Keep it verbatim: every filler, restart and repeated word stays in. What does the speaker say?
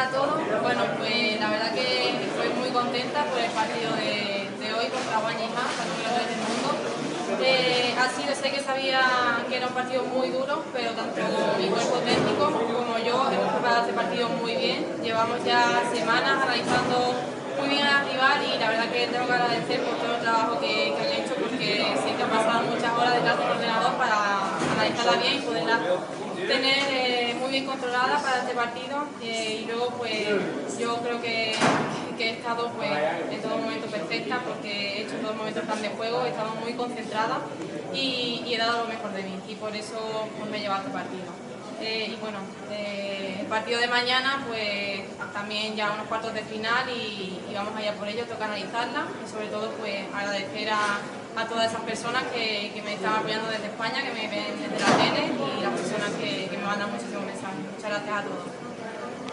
a todos. Bueno, pues la verdad que estoy muy contenta por el partido de, de hoy contra Guanajá, campeones del mundo. Eh, ha sido, sé que sabía que era un partido muy duro, pero tanto mi cuerpo técnico como yo hemos preparado este partido muy bien. Llevamos ya semanas analizando muy bien al rival y la verdad que tengo que agradecer por todo el trabajo que, que han hecho, porque sé que han pasado muchas horas detrás del ordenador para analizarla bien y poderla tener eh, muy bien controlada para este partido. Eh, y luego pues yo creo que, que he estado pues en todo momento perfecta, porque he hecho en todo momento el plan de juego, he estado muy concentrada y, y he dado lo mejor de mí, y por eso pues, me he llevado este partido. Eh, y bueno, eh, el partido de mañana pues también ya unos cuartos de final y, y vamos allá por ello, toca analizarla y sobre todo pues agradecer a, a todas esas personas que, que me están apoyando desde España, que me ven desde la tele, y las personas que, que me mandan muchísimos mensajes. Muchas gracias a todos.